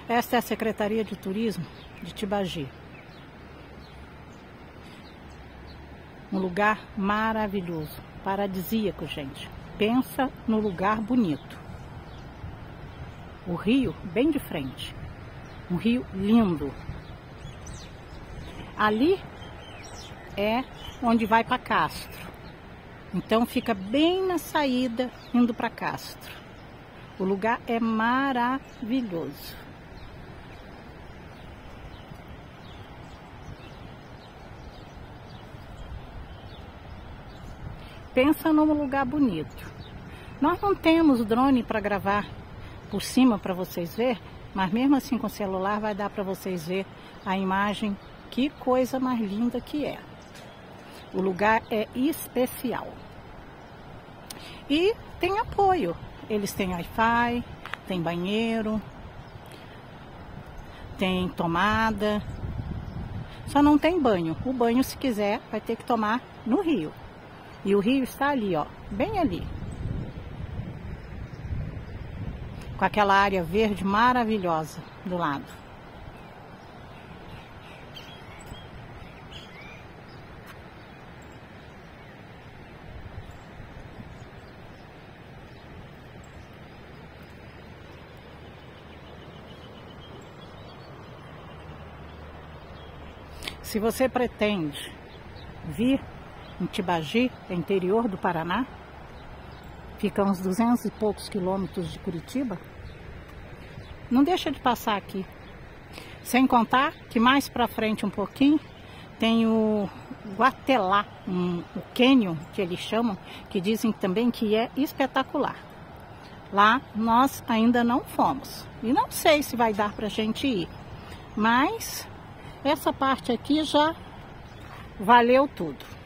Esta é a Secretaria de Turismo de Tibagi. Um lugar maravilhoso, paradisíaco, gente. Pensa no lugar bonito. O rio bem de frente. Um rio lindo. Ali é onde vai para Castro. Então fica bem na saída indo para Castro. O lugar é maravilhoso. Pensa num lugar bonito. Nós não temos drone para gravar por cima para vocês verem, mas mesmo assim com o celular vai dar para vocês ver a imagem. Que coisa mais linda que é. O lugar é especial. E tem apoio. Eles têm Wi-Fi, tem banheiro, tem tomada. Só não tem banho. O banho, se quiser, vai ter que tomar no rio. E o rio está ali, ó, bem ali. Com aquela área verde maravilhosa do lado. Se você pretende vir em Tibagi, interior do Paraná, fica uns 200 e poucos quilômetros de Curitiba, não deixa de passar aqui. Sem contar que mais para frente um pouquinho tem o Guatelá, o Canyon que eles chamam, que dizem também que é espetacular. Lá nós ainda não fomos e não sei se vai dar para a gente ir, mas essa parte aqui já valeu tudo.